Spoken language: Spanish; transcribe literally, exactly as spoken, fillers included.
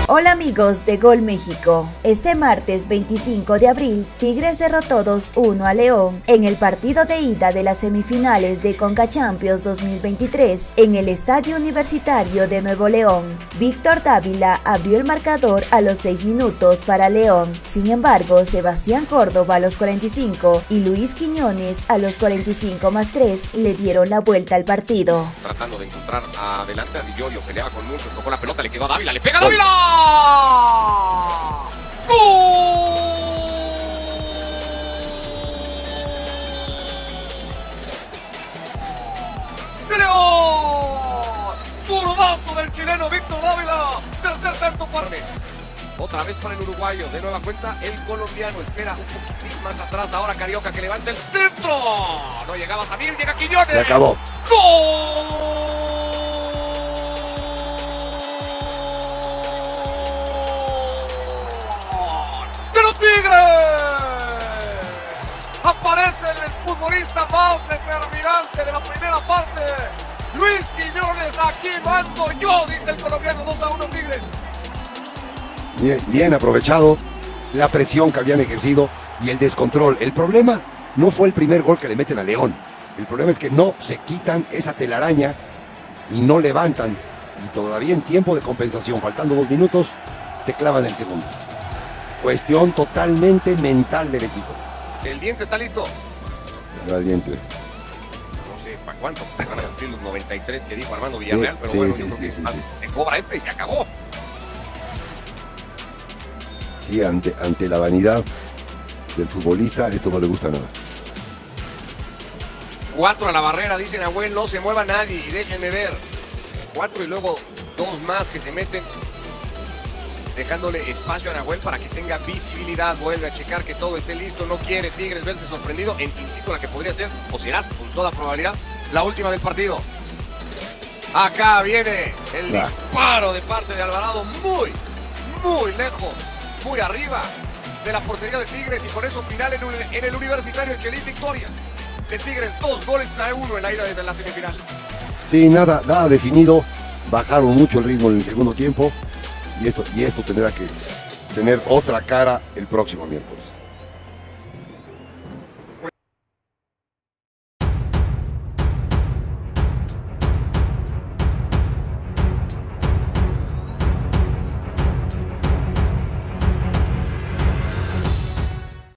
Hola amigos de Gol México. Este martes veinticinco de abril, Tigres derrotó dos uno a León en el partido de ida de las semifinales de Conca Champions dos mil veintitrés en el Estadio Universitario de Nuevo León. Víctor Dávila abrió el marcador a los seis minutos para León. Sin embargo, Sebastián Córdoba a los cuarenta y cinco y Luis Quiñones a los cuarenta y cinco más tres le dieron la vuelta al partido. Tratando de encontrar adelante a Di Giorgio, peleaba con muchos, tocó la pelota, le quedó a Dávila, le pega a Dávila. ¡Gol! ¡De León! ¡Zurdazo del chileno Víctor Dávila! Tercer tanto para Mes. Otra vez para el uruguayo, de nueva cuenta el colombiano espera un poquitín más atrás, ahora Carioca que levanta el centro. No llegaba Samir, llega Quiñones. Se acabó. ¡Gol! ¡Tigres! Aparece el futbolista más determinante de la primera parte. Luis Quiñones, aquí mando yo, dice el colombiano. Dos a uno Tigres. Bien, bien aprovechado la presión que habían ejercido y el descontrol. El problema no fue el primer gol que le meten a León. El problema es que no se quitan esa telaraña y no levantan. Y todavía en tiempo de compensación, faltando dos minutos, te clavan el segundo. Cuestión totalmente mental del equipo. El diente está listo. El diente. No sé para cuánto, van a cumplir los noventa y tres que dijo Armando Villarreal, sí, pero sí, bueno, sí, yo creo sí, que sí, sí, sí. se cobra este y se acabó. Sí, ante, ante la vanidad del futbolista, esto no le gusta nada. Cuatro a la barrera, dice Nahuel, no se mueva nadie y déjenme ver. Cuatro y luego dos más que se meten, dejándole espacio a Nahuel para que tenga visibilidad. Vuelve a checar que todo esté listo. No quiere Tigres verse sorprendido en, insisto, la que podría ser, o será con toda probabilidad, la última del partido. Acá viene el Claro. disparo de parte de Alvarado, muy, muy lejos, muy arriba de la portería de Tigres, y con eso final en, en el Universitario Chelín, victoria de Tigres, dos goles a uno en la ida desde la semifinal. Sí, nada, nada definido. Bajaron mucho el ritmo en el segundo tiempo. Y esto, y esto tendrá que tener otra cara el próximo miércoles.